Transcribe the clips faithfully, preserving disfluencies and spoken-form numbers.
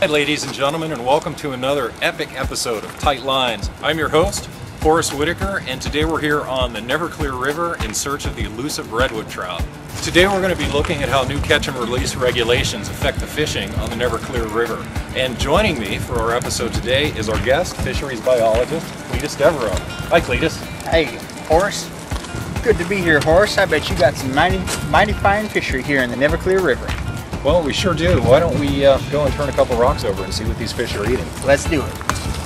Hi ladies and gentlemen, and welcome to another epic episode of Tight Lines. I'm your host, Forrest Whitaker, and today we're here on the Neverclear River in search of the elusive redwood trout. Today we're going to be looking at how new catch and release regulations affect the fishing on the Neverclear River. And joining me for our episode today is our guest, fisheries biologist, Cletus Devereaux. Hi Cletus. Hey, Horace. Good to be here, Horace. I bet you got some mighty, mighty fine fishery here in the Neverclear River. Well, we sure do. Why don't we uh, go and turn a couple rocks over and see what these fish are eating? Let's do it.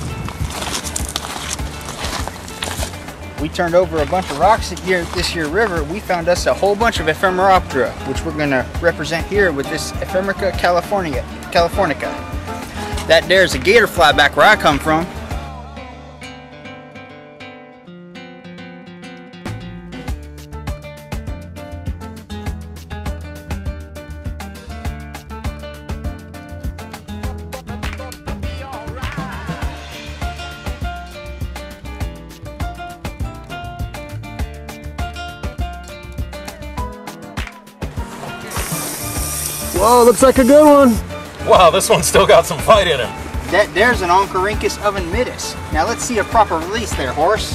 We turned over a bunch of rocks here at this here river. We found us a whole bunch of Ephemeroptera, which we're going to represent here with this Ephemerica californica. californica. That there's a gator fly back where I come from. Whoa, looks like a good one. Wow, this one's still got some fight in him. That there's an Oncorhynchus ovenmitis. Now let's see a proper release there, Horace.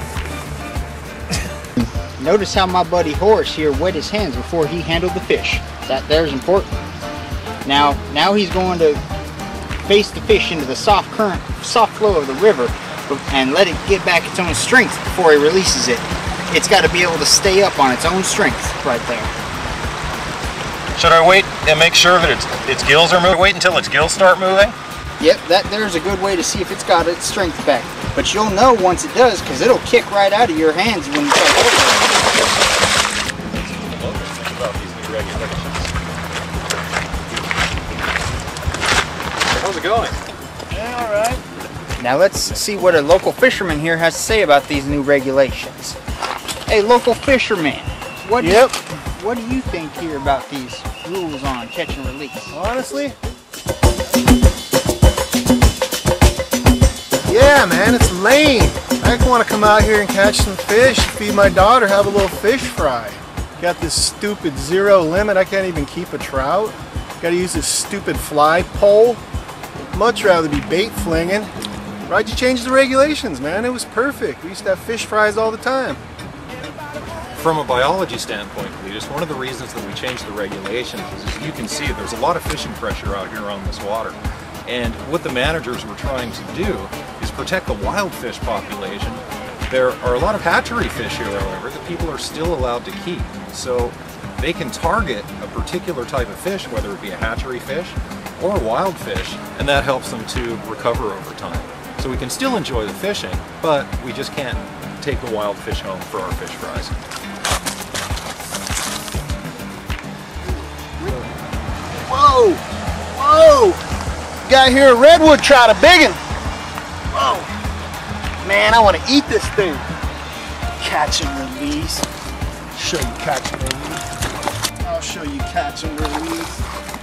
Notice how my buddy Horace here wet his hands before he handled the fish. That there's important. Now, now he's going to face the fish into the soft current, soft flow of the river and let it get back its own strength before he releases it. It's got to be able to stay up on its own strength right there. Should I wait and make sure that its, its gills are moving? Wait until its gills start moving? Yep, that there's a good way to see if it's got its strength back. But you'll know once it does, because it'll kick right out of your hands when you start holding it. Think about these new regulations. How's it going? Yeah, all right. Now let's see what a local fisherman here has to say about these new regulations. Hey, local fisherman, what? Yep. Do you, what do you think here about these rules on catch and release? Honestly? Yeah, man, it's lame. I want to come out here and catch some fish, feed my daughter, have a little fish fry. Got this stupid zero limit. I can't even keep a trout. Got to use this stupid fly pole. Much rather be bait flinging. Why'd you change the regulations, man? It was perfect. We used to have fish fries all the time. From a biology standpoint, Cletus, one of the reasons that we changed the regulations is, as you can see, there's a lot of fishing pressure out here on this water. And what the managers were trying to do is protect the wild fish population. There are a lot of hatchery fish here, however, that people are still allowed to keep. So they can target a particular type of fish, whether it be a hatchery fish or a wild fish, and that helps them to recover over time. So we can still enjoy the fishing, but we just can't take the wild fish home for our fish fries. Whoa! Whoa! Got here a redwood trout, a big one. Whoa! Man, I want to eat this thing. Catch and release. Show you catch and release. I'll show you catch and release.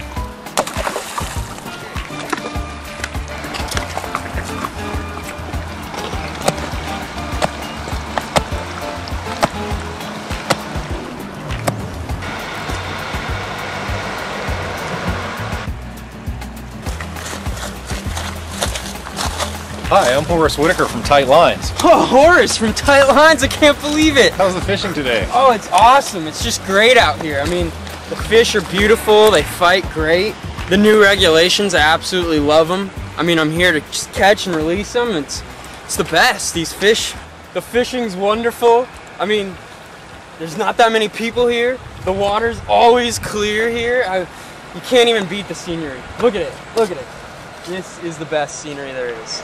Hi, I'm Horace Whitaker from Tight Lines. Oh, Horace from Tight Lines, I can't believe it. How's the fishing today? Oh, it's awesome. It's just great out here. I mean, the fish are beautiful. They fight great. The new regulations, I absolutely love them. I mean, I'm here to just catch and release them. It's, it's the best. These fish, the fishing's wonderful. I mean, there's not that many people here. The water's always clear here. I, you can't even beat the scenery. Look at it. Look at it. This is the best scenery there is.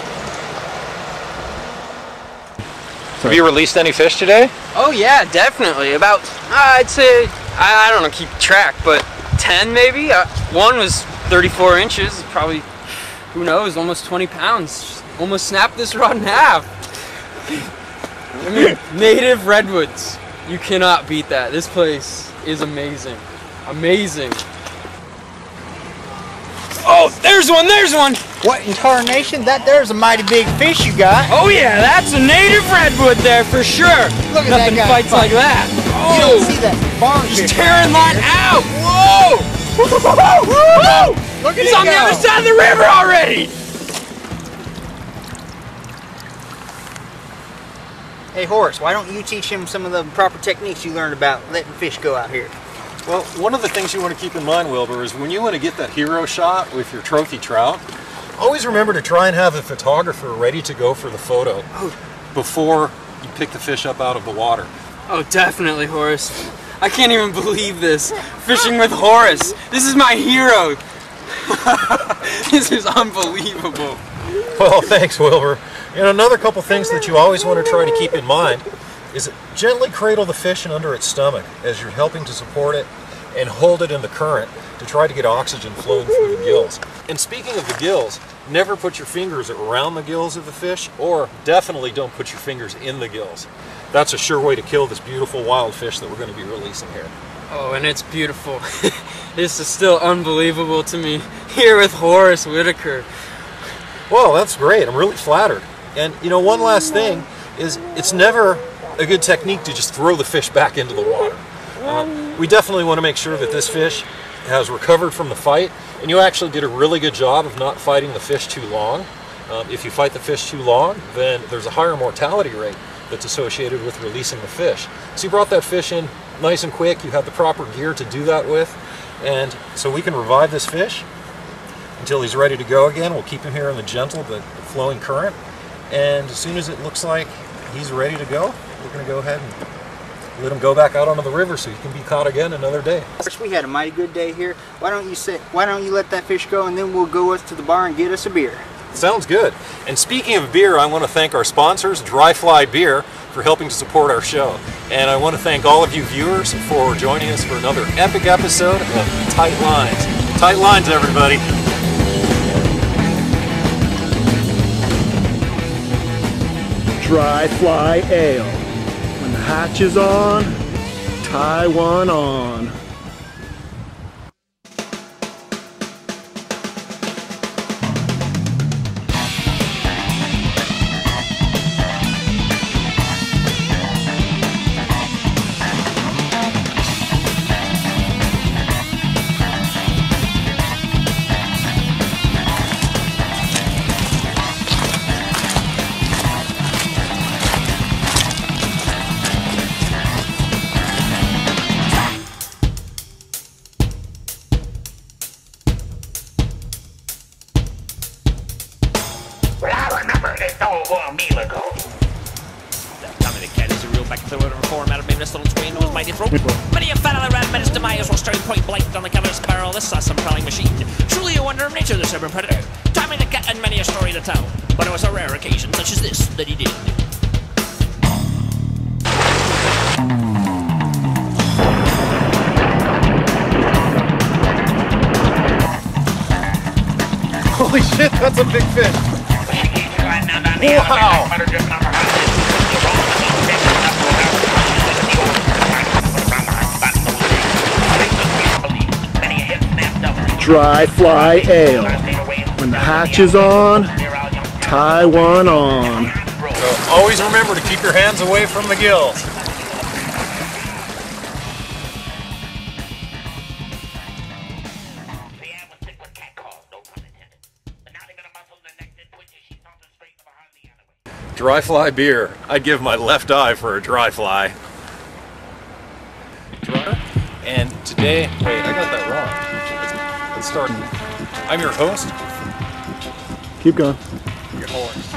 Have you released any fish today? Oh yeah, definitely. About, uh, I'd say, I, I don't know, keep track, but ten maybe? Uh, one was thirty-four inches, probably, who knows, almost twenty pounds. Almost snapped this rod in half. I mean, native redwoods. You cannot beat that. This place is amazing. Amazing. Oh, there's one, there's one! What in tarnation? That there's a mighty big fish you got. Oh yeah, that's a native redwood there for sure. Look at Nothing that guy fights fight. like that. You Oh, don't see that barn just fish tearing right mine there. out. Whoa! Woo! Look at He's it on go. the other side of the river already! Hey Horace, why don't you teach him some of the proper techniques you learned about letting fish go out here? Well, one of the things you want to keep in mind, Wilbur, is when you want to get that hero shot with your trophy trout, always remember to try and have a photographer ready to go for the photo before you pick the fish up out of the water. Oh, definitely, Horace. I can't even believe this. Fishing with Horace. This is my hero. This is unbelievable. Well, thanks, Wilbur. And another couple things that you always want to try to keep in mind is gently cradle the fish in under its stomach as you're helping to support it and hold it in the current to try to get oxygen flowing through the gills. And speaking of the gills, never put your fingers around the gills of the fish, or definitely don't put your fingers in the gills. That's a sure way to kill this beautiful wild fish that we're going to be releasing here. Oh, and it's beautiful. This is still unbelievable to me. Here with Horace Whitaker. Well, that's great. I'm really flattered. And you know, one last thing is it's never a good technique to just throw the fish back into the water. Uh, we definitely want to make sure that this fish has recovered from the fight, and you actually did a really good job of not fighting the fish too long. Um, if you fight the fish too long, then there's a higher mortality rate that's associated with releasing the fish. So you brought that fish in nice and quick, you have the proper gear to do that with, and so we can revive this fish until he's ready to go again. We'll keep him here in the gentle but flowing current, and as soon as it looks like he's ready to go, we're going to go ahead and let him go back out onto the river so he can be caught again another day. We had a mighty good day here. Why don't you say, why don't you let that fish go, and then we'll go up to the bar and get us a beer. Sounds good. And speaking of beer, I want to thank our sponsors, Dry Fly Beer, for helping to support our show. And I want to thank all of you viewers for joining us for another epic episode of Tight Lines. Tight Lines, everybody. Dry Fly Ale. When the hatch is on, tie one on. A meal ago. Tommy the cat is a real back to the reform out of me, this little twin was mighty throat. Many a fat of the rat menaced demise was staring point blank on the cavernous barrel. This awesome prowling machine. Truly a wonder of nature, this urban predator. Tommy the cat had many a story to tell, but it was a rare occasion such as this that he did. Holy shit, that's a big fish. Wow! Dry Fly Ale. When the hatch is on, tie one on. So always remember to keep your hands away from the gills. Dry Fly beer. I'd give my left eye for a dry fly. And today, wait, I got that wrong. Let's start. I'm your host. Keep going. Your horse.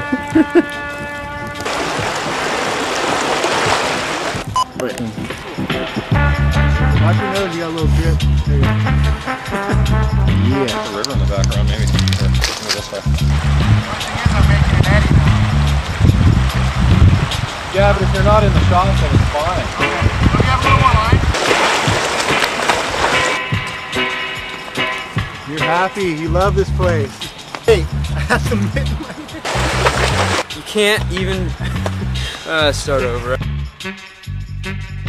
Wait. Watch your nose, you got a little drip. There you go. Yeah. The river in the background, maybe. Here, go this way. Yeah, but if you're not in the shot, then it's fine. Look at blue one line. You're happy. You love this place. Hey, I have to admit. You can't even uh, start over.